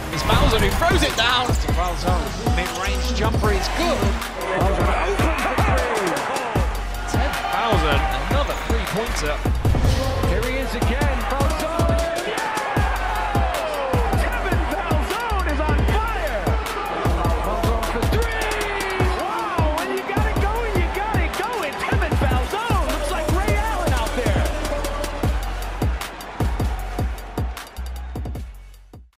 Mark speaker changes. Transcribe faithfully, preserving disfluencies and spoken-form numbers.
Speaker 1: It's Falzon who throws it down.
Speaker 2: Tevin Falzon, mid-range jumper is good.
Speaker 1: Tevin Falzon, another three-pointer.